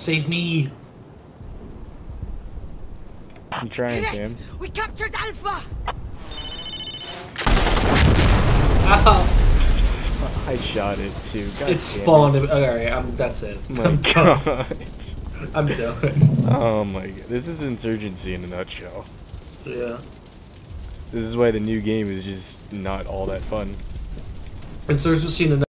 Save me. I'm trying, Cam. We captured Alpha. Ow. I shot it too. God It spawned. Alright, that's it. My I'm God. done. I'm done. Oh my God. This is Insurgency in a nutshell. Yeah. This is why the new game is just not all that fun. Insurgency in the